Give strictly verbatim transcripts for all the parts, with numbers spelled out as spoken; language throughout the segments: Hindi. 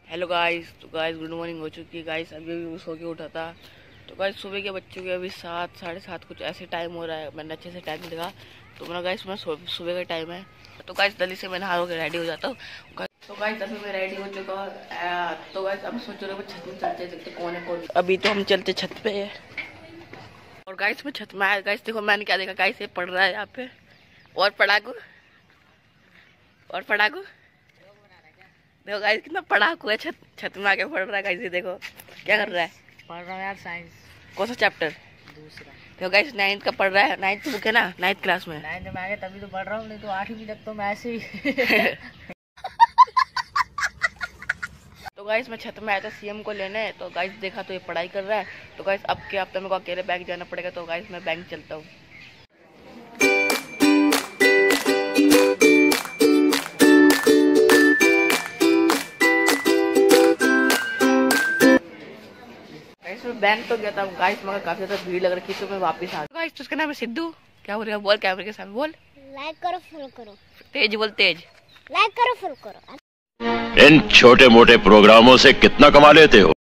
Hello guys. तो गाइस गुड मॉर्निंग हो चुकी है गाइस। अभी अभी सो के उठा था। तो गाइस सुबह के बच्चों के अभी सात साढ़े सात कुछ ऐसे टाइम हो रहा है। मैंने अच्छे से टाइम नहीं देखा तो मेरा गाइस मैं सुबह का टाइम है। तो गाइस जल्दी से मैं नहा के रेडी हो जाता हूँ। तो गाइस अभी मैं रेडी हो चुका हूँ। तो गाइस अब सोच रहे हो छत में चलते चलते कौन है कौन। अभी तो हम चलते छत पे है। और गाइस मैं छत में आया। गाइस देखो मैंने क्या देखा। गाइस ये पढ़ रहा है यहाँ पे। और पढ़ाकू और पढ़ाकू देखो गाइस कितना पढ़ाकू है। छत छत में आके पढ़ रहा है। गाइस ये देखो क्या कर रहा है। पढ़ रहा हूँ यार साइंस। कौन सा चैप्टर? दूसरा। देखो गाइस नाइन्थ का पढ़ रहा है। नाइन्थ बुक है ना, नाइन्थ क्लास में। नाइन्थ में आ गया तभी तो पढ़ रहा हूँ, नहीं तो आठवीं तक तो मैं ऐसे ही। तो गाइस मैं छत में आया था सीएम को लेने। तो गाइस देखा तो ये पढ़ाई कर रहा है। तो गाइस अब के हफ्ते मेरे को अकेले बैंक जाना पड़ेगा। तो गाइस मैं बैंक चलता हूँ। बैंक तो गया था गाइस मगर काफी ज्यादा भीड़ लग रही थी तो मैं वापस आ गया। गाइस तो उसका नाम है सिद्धू। क्या बोल रहा है? बोल कैमरे के सामने बोल। लाइक करो फॉलो करो। तेज बोल तेज। लाइक करो फॉलो करो। इन छोटे मोटे प्रोग्रामों से कितना कमा लेते हो?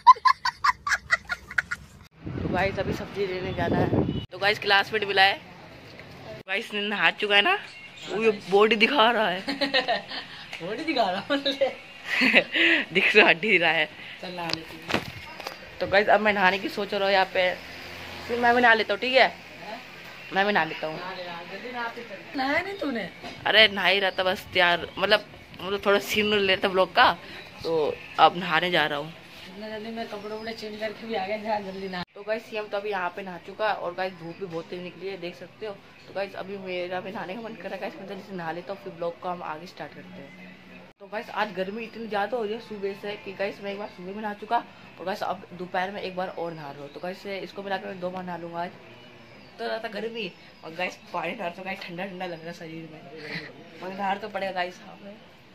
तो गाइस अभी सब्जी लेने जाना है। तो गाइस क्लासमेट मिला है। गाइस ने नहा चुका है ना, वो ये बॉडी दिखा रहा है। बॉडी दिखा रहा हूँ। दिख रहा हड्डी रहा है। चल नहा लेती हूँ। तो गाइस अब मैं नहाने की सोच रहा हूँ यहाँ पे। फिर मैं भी नहा लेता हूँ, ठीक है? मैं भी नहा लेता हूँ। नहाया नहीं तूने? अरे नहा ही रहता बस यार, मतलब मतलब थोड़ा सीन ले रहा था ब्लॉग का। तो अब नहाने जा रहा हूँ। इतना जल्दी मैं कपड़े वपड़े चेंज करके भी आ गया। जा जल्दी नहा। तो गाइस सीएम तो अभी यहाँ पे नहा चुका और गाइस धूप भी बहुत तेज निकली है, देख सकते हो। तो गाइस अभी मेरा भी नहाने का मन कर रहा है। गाइस मैं जल्दी से नहा लेता हूँ, फिर ब्लॉग को हम आगे स्टार्ट करते हैं। तो गाइस आज गर्मी इतनी ज़्यादा हो रही है सुबह से कि गाइस मैं एक बार सुबह में नहा चुका और गाइस अब दोपहर में एक बार और नहा रहा हूँ। तो गाइस इसको मिलाकर मैं दो बार नहा लूँगा आज। तो ज़्यादा गर्मी और गाइस पानी नहा तो गाइस ठंडा ठंडा लग रहा है शरीर में, मगर नहा तो पड़ेगा गाइस। हमें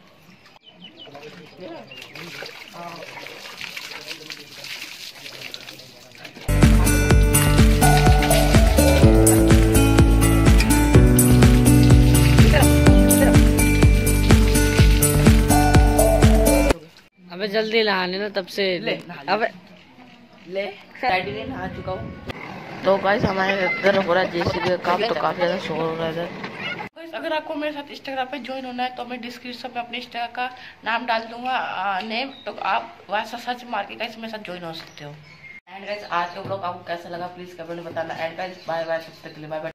हाँ अबे जल्दी नहा लेना तब से। ले अब ले डैडी ने नहा चुका हूँ। तो गाइस हमारे इधर हो रहा है जेसीबी का काम। तो काफी ज्यादा शोर हो रहा है इधर। गाइस अगर आपको मेरे साथ इंस्टाग्राम पे ज्वाइन होना है तो मैं डिस्क्रिप्शन में अपने इंस्टा का नाम डाल दूंगा, नेम। तो आप वहाँ से सर्च मार के गाइस मेरे साथ ज्वाइन हो सकते हो। एंड गाइस आज का ब्लॉग आपको कैसा लगा प्लीज कमेंट में बताना। एंड गाइस बाय बाय, तब तक के लिए बाय बाय।